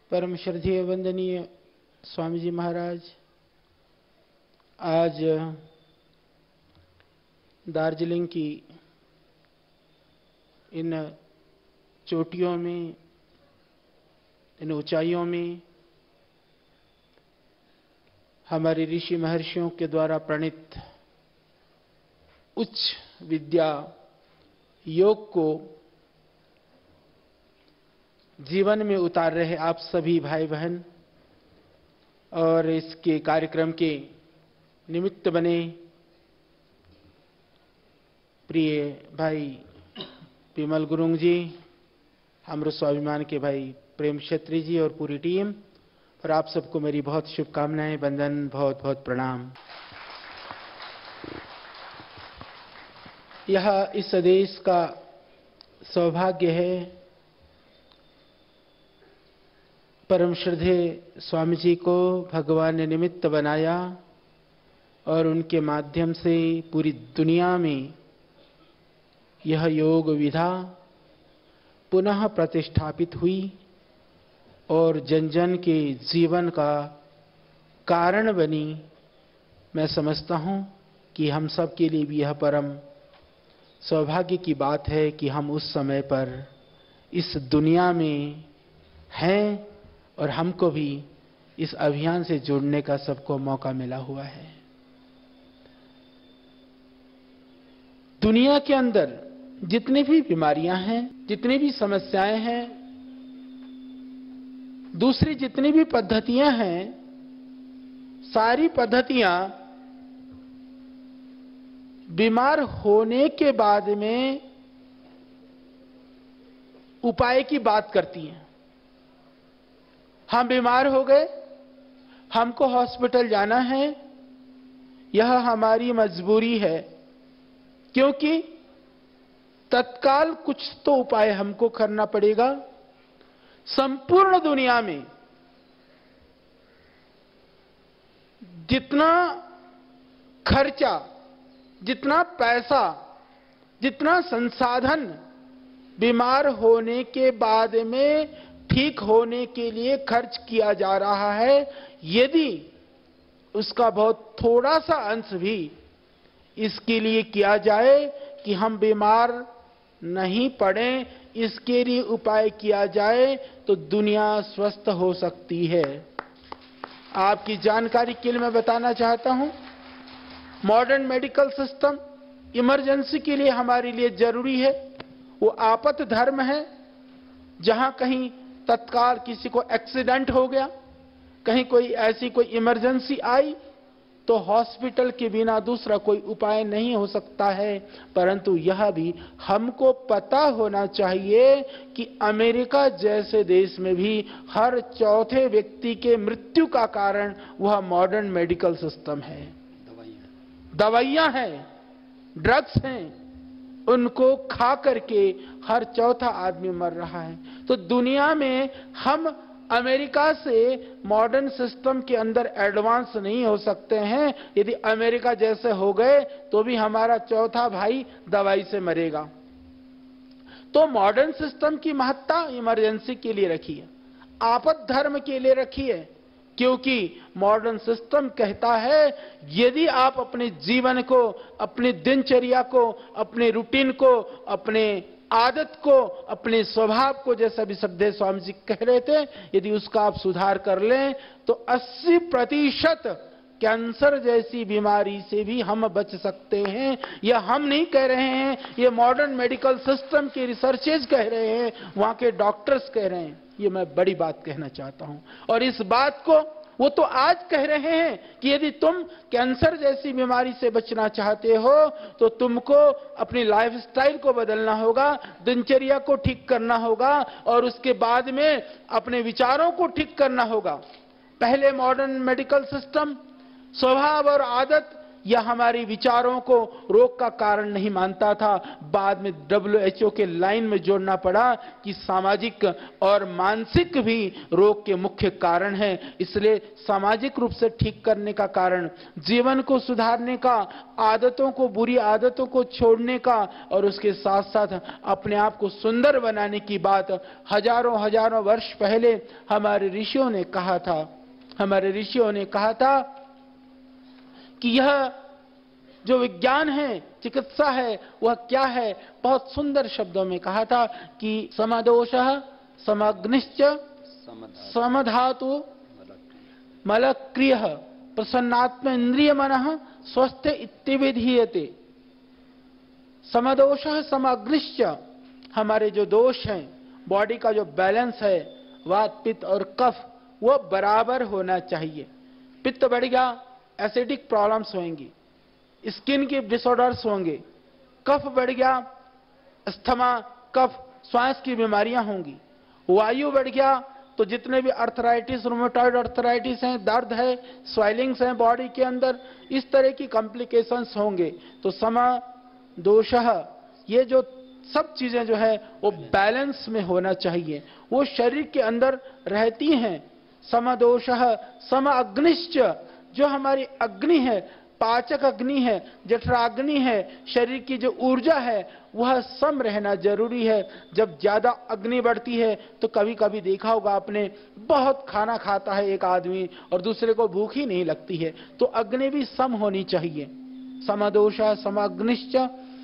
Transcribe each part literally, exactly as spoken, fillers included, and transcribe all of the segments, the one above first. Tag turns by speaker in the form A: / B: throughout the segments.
A: परम श्रद्धेय वंदनीय स्वामी जी महाराज, आज दार्जिलिंग की इन चोटियों में, इन ऊंचाइयों में हमारे ऋषि महर्षियों के द्वारा प्रणीत उच्च विद्या योग को जीवन में उतार रहे आप सभी भाई बहन और इसके कार्यक्रम के निमित्त बने प्रिय भाई विमल गुरुंग जी, हमरो स्वाभिमान के भाई प्रेम क्षेत्री जी और पूरी टीम, और आप सबको मेरी बहुत शुभकामनाएं, वंदन, बहुत बहुत प्रणाम। यह इस देश का सौभाग्य है, परम श्रद्धेय स्वामी जी को भगवान ने निमित्त बनाया और उनके माध्यम से पूरी दुनिया में यह योग विधा पुनः प्रतिष्ठापित हुई और जन जन के जीवन का कारण बनी। मैं समझता हूं कि हम सब के लिए भी यह परम सौभाग्य की बात है कि हम उस समय पर इस दुनिया में हैं और हमको भी इस अभियान से जुड़ने का सबको मौका मिला हुआ है। दुनिया के अंदर जितनी भी बीमारियां हैं, जितनी भी समस्याएं हैं, दूसरी जितनी भी पद्धतियां हैं, सारी पद्धतियां बीमार होने के बाद में उपाय की बात करती हैं। हम बीमार हो गए, हमको हॉस्पिटल जाना है, यह हमारी मजबूरी है, क्योंकि तत्काल कुछ तो उपाय हमको करना पड़ेगा। संपूर्ण दुनिया में जितना खर्चा, जितना पैसा, जितना संसाधन बीमार होने के बाद में ठीक होने के लिए खर्च किया जा रहा है, यदि उसका बहुत थोड़ा सा अंश भी इसके लिए किया जाए कि हम बीमार नहीं पड़े, इसके लिए उपाय किया जाए तो दुनिया स्वस्थ हो सकती है। आपकी जानकारी के लिए मैं बताना चाहता हूं, मॉडर्न मेडिकल सिस्टम इमरजेंसी के लिए हमारे लिए जरूरी है। वो आपात धर्म है, जहां कहीं तत्काल किसी को एक्सीडेंट हो गया, कहीं कोई ऐसी कोई इमरजेंसी आई, तो हॉस्पिटल के बिना दूसरा कोई उपाय नहीं हो सकता है। परंतु यह भी हमको पता होना चाहिए कि अमेरिका जैसे देश में भी हर चौथे व्यक्ति के मृत्यु का कारण वह मॉडर्न मेडिकल सिस्टम है। दवाइयां हैं, ड्रग्स हैं, उनको खा करके हर चौथा आदमी मर रहा है। तो दुनिया में हम अमेरिका से मॉडर्न सिस्टम के अंदर एडवांस नहीं हो सकते हैं। यदि अमेरिका जैसे हो गए तो भी हमारा चौथा भाई दवाई से मरेगा। तो मॉडर्न सिस्टम की महत्ता इमरजेंसी के लिए रखी है, आपद धर्म के लिए रखी है, क्योंकि मॉडर्न सिस्टम कहता है यदि आप अपने जीवन को, अपनी दिनचर्या को, अपने रूटीन को, अपने आदत को, अपने स्वभाव को, जैसा भी श्रद्धेय स्वामी जी कह रहे थे, यदि उसका आप सुधार कर लें तो अस्सी प्रतिशत कैंसर जैसी बीमारी से भी हम बच सकते हैं। यह हम नहीं कह रहे हैं, ये मॉडर्न मेडिकल सिस्टम के रिसर्चेज कह रहे हैं, वहां के डॉक्टर्स कह रहे हैं। ये मैं बड़ी बात कहना चाहता हूं, और इस बात को वो तो आज कह रहे हैं कि यदि तुम कैंसर जैसी बीमारी से बचना चाहते हो तो तुमको अपनी लाइफस्टाइल को बदलना होगा, दिनचर्या को ठीक करना होगा, और उसके बाद में अपने विचारों को ठीक करना होगा। पहले मॉडर्न मेडिकल सिस्टम स्वभाव और आदत या हमारे विचारों को रोग का कारण नहीं मानता था। बाद में डब्ल्यू एच ओ के लाइन में जोड़ना पड़ा कि सामाजिक और मानसिक भी रोग के मुख्य कारण हैं। इसलिए सामाजिक रूप से ठीक करने का कारण, जीवन को सुधारने का, आदतों को, बुरी आदतों को छोड़ने का और उसके साथ साथ अपने आप को सुंदर बनाने की बात हजारों हजारों वर्ष पहले हमारे ऋषियों ने कहा था। हमारे ऋषियों ने कहा था कि यह जो विज्ञान है, चिकित्सा है, वह क्या है। बहुत सुंदर शब्दों में कहा था कि समदोषः समग्निश्च समधातु मलक्रियः प्रसन्नात्म इंद्रिय मनः स्वस्थ इत्तिविधीयते। समदोषः समग्निश्च, हमारे जो दोष हैं, बॉडी का जो बैलेंस है, वात पित्त और कफ, वो बराबर होना चाहिए। पित्त बढ़ गया, एसिडिक प्रॉब्लम्स होंगी, स्किन के डिसऑर्डर्स होंगे। कफ बढ़ गया, अस्थमा, कफ, श्वास की बीमारियां होंगी। वायु बढ़ गया तो जितने भी अर्थराइटिस, रूमेटॉइड अर्थराइटिस हैं, दर्द है, स्वेलिंग्स हैं बॉडी के अंदर, इस तरह की कॉम्प्लिकेशंस होंगे। तो समा दोषः, ये जो सब चीजें जो है वो बैलेंस में होना चाहिए, वो शरीर के अंदर रहती हैं। समदोषः सम अग्निश्च, जो हमारी अग्नि है, पाचक अग्नि है, जठराग्नि है, शरीर की जो ऊर्जा है, वह सम रहना जरूरी है। जब ज्यादा अग्नि बढ़ती है तो कभी कभी देखा होगा आपने, बहुत खाना खाता है एक आदमी और दूसरे को भूख ही नहीं लगती है, तो अग्नि भी सम होनी चाहिए। समदोषः समग्निश्च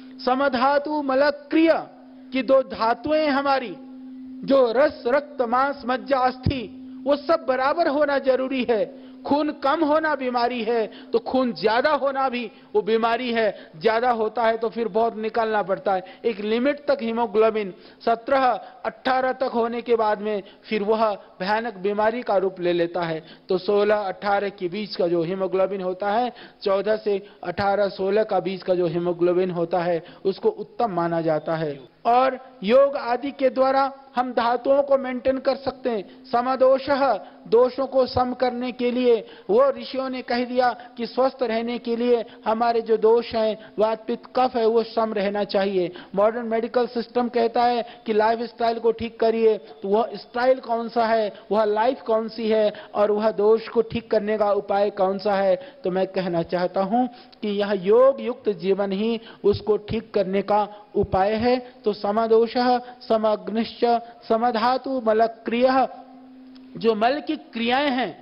A: समधातु मलक्रिय, की दो धातुएं हमारी, जो रस, रक्त, मांस, मज्जा, अस्थि, वो सब बराबर होना जरूरी है। खून कम होना बीमारी है, तो खून ज्यादा होना भी वो बीमारी है। ज्यादा होता है तो फिर बहुत निकालना पड़ता है। एक लिमिट तक हीमोग्लोबिन सत्रह अठारह तक होने के बाद में फिर वह भयानक बीमारी का रूप ले लेता है। तो सोलह अठारह के बीच का जो हीमोग्लोबिन होता है, चौदह से अठारह सोलह का बीच का जो हीमोग्लोबिन होता है, उसको उत्तम माना जाता है। और योग आदि के द्वारा हम धातुओं को मेंटेन कर सकते हैं। समदोषः, दोषों को सम करने के लिए वो ऋषियों ने कह दिया कि स्वस्थ रहने के लिए हमारे जो दोष हैं, वात पित्त कफ है, वो सम रहना चाहिए। मॉडर्न मेडिकल सिस्टम कहता है कि लाइफ स्टाइल को ठीक करिए, तो वह स्टाइल कौन सा है, वह लाइफ कौन सी है और वह दोष को ठीक करने का उपाय कौन सा है। तो मैं कहना चाहता हूं कि यह योग युक्त जीवन ही उसको ठीक करने का उपाय है। तो समदोषः समग्निश्च समधातु मलक्रियः, जो मल की क्रियाएं हैं,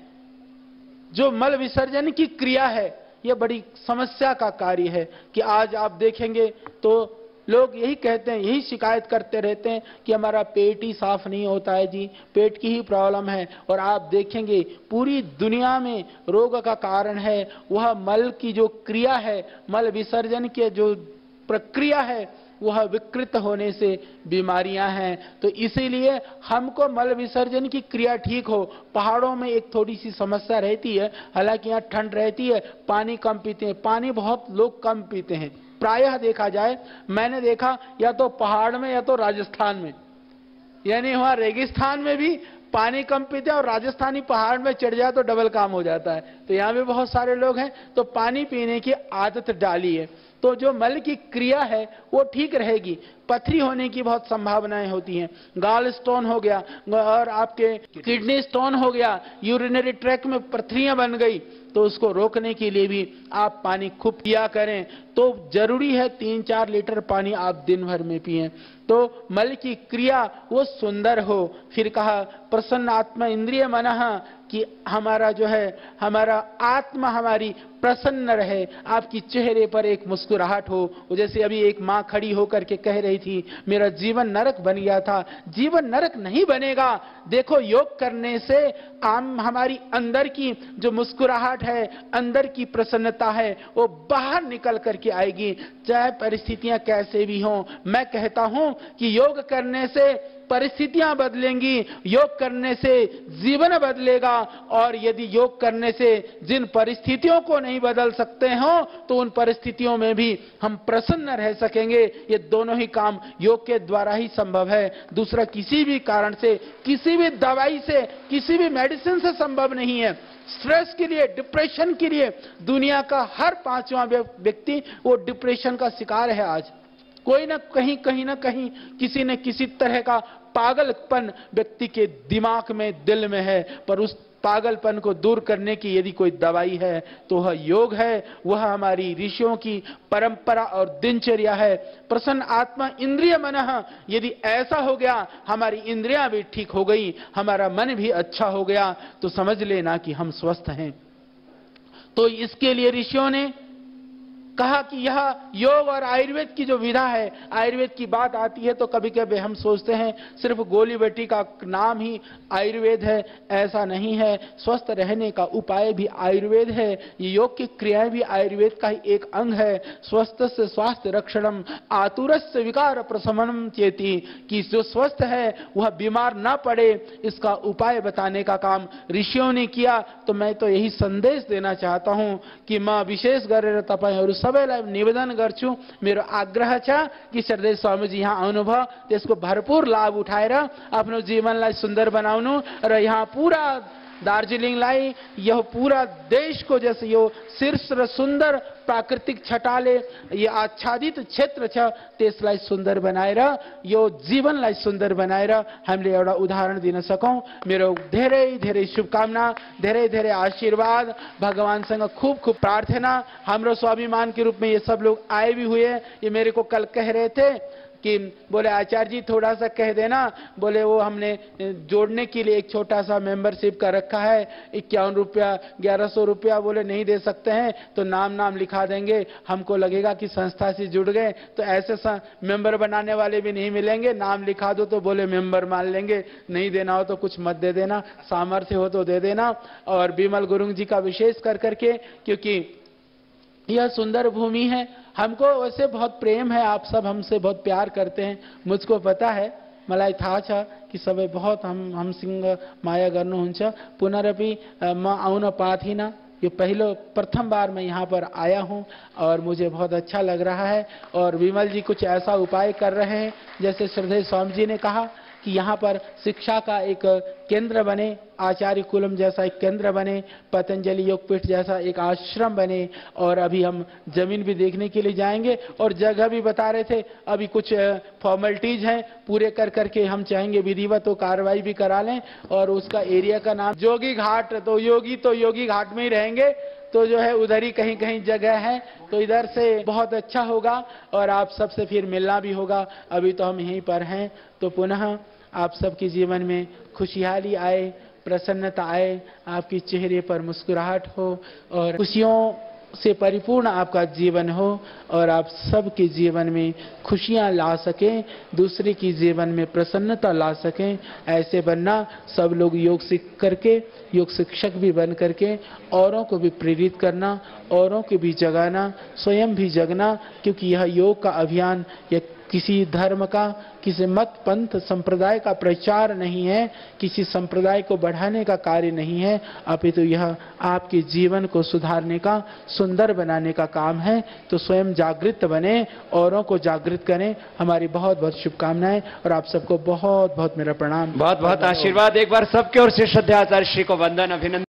A: जो मल विसर्जन की क्रिया है, यह बड़ी समस्या का कार्य है। कि आज आप देखेंगे तो लोग यही कहते हैं, यही शिकायत करते रहते हैं कि हमारा पेट ही साफ नहीं होता है जी, पेट की ही प्रॉब्लम है। और आप देखेंगे पूरी दुनिया में रोग का कारण है वह मल की जो क्रिया है, मल विसर्जन की जो प्रक्रिया है, वह विकृत होने से बीमारियां हैं। तो इसीलिए हमको मल विसर्जन की क्रिया ठीक हो। पहाड़ों में एक थोड़ी सी समस्या रहती है, हालांकि यहाँ ठंड रहती है, पानी कम पीते हैं, पानी बहुत लोग कम पीते हैं। प्रायः देखा जाए, मैंने देखा या तो पहाड़ में या तो राजस्थान में, यानी वहां रेगिस्तान में भी पानी कम पीते हैं और राजस्थानी पहाड़ में चढ़ जाए तो डबल काम हो जाता है। तो यहाँ भी बहुत सारे लोग हैं, तो पानी पीने की आदत डाली है, तो जो मल की क्रिया है वो ठीक रहेगी। पथरी होने की बहुत संभावनाएं होती हैं, गाल स्टोन हो गया और आपके किडनी स्टोन हो गया, यूरिनरी ट्रैक में पथरियां बन गई, तो उसको रोकने के लिए भी आप पानी खूब पिया करें। तो जरूरी है तीन चार लीटर पानी आप दिन भर में पिएं, तो मल की क्रिया वो सुंदर हो। फिर कहा प्रसन्न आत्मा इंद्रिय मनः, कि हमारा जो है, हमारा आत्मा हमारी प्रसन्न रहे, आपकी चेहरे पर एक मुस्कुराहट हो। जैसे अभी एक माँ खड़ी होकर के कह रही थी, मेरा जीवन नरक बन गया था। जीवन नरक नहीं बनेगा। देखो, योग करने से आम हमारी अंदर की जो मुस्कुराहट है, अंदर की प्रसन्नता है, वो बाहर निकल करके आएगी। चाहे परिस्थितियां कैसे भी हों। मैं कहता हूं कि योग करने से परिस्थितियां बदलेंगी, योग करने से जीवन बदलेगा, और यदि योग करने से जिन परिस्थितियों को नहीं बदल सकते हो तो उन परिस्थितियों में भी हम प्रसन्न रह सकेंगे। ये दोनों ही काम योग के द्वारा ही संभव है। दूसरा किसी भी कारण से, किसी भी दवाई से, किसी भी मेडिसिन से संभव नहीं है। स्ट्रेस के लिए, डिप्रेशन के लिए दुनिया का हर पांचवा व्यक्ति वो डिप्रेशन का शिकार है। आज कोई ना कहीं कहीं ना कहीं किसी न किसी तरह का पागलपन व्यक्ति के दिमाग में, दिल में है। पर उस पागलपन को दूर करने की यदि कोई दवाई है तो वह योग है। वह हमारी ऋषियों की परंपरा और दिनचर्या है। प्रसन्न आत्मा इंद्रिय मनः, यदि ऐसा हो गया, हमारी इंद्रियां भी ठीक हो गई, हमारा मन भी अच्छा हो गया, तो समझ लेना कि हम स्वस्थ हैं। तो इसके लिए ऋषियों ने कहा कि यह योग और आयुर्वेद की जो विधा है, आयुर्वेद की बात आती है तो कभी कभी हम सोचते हैं सिर्फ गोली बेटी का नाम ही आयुर्वेद है। ऐसा नहीं है। स्वस्थ रहने का उपाय भी आयुर्वेद है। ये योग की क्रियाएं भी आयुर्वेद का ही एक अंग है। स्वस्थ से स्वास्थ्य रक्षणम आतुरस्य विकार प्रशमनम चेति, कि जो स्वस्थ है वह बीमार ना पड़े, इसका उपाय बताने का काम ऋषियों ने किया। तो मैं तो यही संदेश देना चाहता हूं कि मां विशेष गरेर तपाईं और सबैलाई निवेदन गर्छु, मेरो आग्रह छ कि श्रद्धेय स्वामीजी यहाँ आउनुभयो, त्यसको भरपूर लाभ उठाएर आफ्नो जीवनलाई सुन्दर बनाउनु र यहाँ पूरा दार्जिलिङलाई, यो पूरा देश को जैसे यो शीर्ष र सुन्दर प्राकृतिक छटाले यो आच्छादित क्षेत्र छ त्यसलाई सुन्दर बनाएर, यो जीवनलाई सुन्दर बनाएर हामीले एउटा उदाहरण दिन सकौं। मेरो धेरै धेरै शुभकामना, धेरै धेरै आशीर्वाद, भगवानसँग खूब खूब प्रार्थना। हाम्रो स्वाभिमान के रूप में ये सब लोग आए भी हुए। ये मेरे को कल कह रहे थे कि बोले आचार्य जी थोड़ा सा कह देना, बोले वो हमने जोड़ने के लिए एक छोटा सा मेंबरशिप का रखा है, इक्यावन रुपया ग्यारह सौ रुपया, बोले नहीं दे सकते हैं तो नाम नाम लिखा देंगे। हमको लगेगा कि संस्था से जुड़ गए, तो ऐसे मेंबर बनाने वाले भी नहीं मिलेंगे। नाम लिखा दो तो बोले मेंबर मान लेंगे, नहीं देना हो तो कुछ मत दे देना, सामर्थ्य हो तो दे देना। और बिमल गुरुंग जी का विशेष कर करके, क्योंकि यह सुंदर भूमि है। हमको वैसे बहुत प्रेम है, आप सब हमसे बहुत प्यार करते हैं, मुझको पता है, मलाई थाहा छ कि सबै बहुत हम हमसँग माया गर्नुहुन्छ। पुनरपि म आउन पाथिन, ये पहलो प्रथम बार मैं यहाँ पर आया हूँ और मुझे बहुत अच्छा लग रहा है। और विमल जी कुछ ऐसा उपाय कर रहे हैं, जैसे श्रद्धेय स्वामी जी ने कहा कि यहाँ पर शिक्षा का एक केंद्र बने, आचार्य कुलम जैसा एक केंद्र बने, पतंजलि योगपीठ जैसा एक आश्रम बने। और अभी हम जमीन भी देखने के लिए जाएंगे और जगह भी बता रहे थे। अभी कुछ फॉर्मेलिटीज हैं, पूरे कर करके हम चाहेंगे विधिवत तो कार्रवाई भी करा लें। और उसका एरिया का नाम जोगी घाट, तो योगी तो योगी घाट में ही रहेंगे, तो जो है उधर ही कहीं कहीं जगह है, तो इधर से बहुत अच्छा होगा और आप सबसे फिर मिलना भी होगा। अभी तो हम यहीं पर हैं, तो पुनः आप सबके जीवन में खुशहाली आए, प्रसन्नता आए, आपके चेहरे पर मुस्कुराहट हो और खुशियों से परिपूर्ण आपका जीवन हो और आप सबके जीवन में खुशियां ला सकें, दूसरे की जीवन में प्रसन्नता ला सकें। ऐसे बनना, सब लोग योग सीख करके, योग शिक्षक भी बन करके औरों को भी प्रेरित करना, औरों को भी जगाना, स्वयं भी जगना। क्योंकि यह योग का अभियान यह किसी धर्म का, किसी मत पंथ संप्रदाय का प्रचार नहीं है, किसी संप्रदाय को बढ़ाने का कार्य नहीं है, अपितु यह आपके जीवन को सुधारने का, सुंदर बनाने का काम है। तो स्वयं जागृत बने, औरों को जागृत करें। हमारी बहुत बहुत शुभकामनाएं और आप सबको बहुत बहुत मेरा प्रणाम,
B: बहुत बहुत आशीर्वाद। एक बार सबके ओर से श्रद्धा आचार्य श्री को वंदन, अभिनंदन।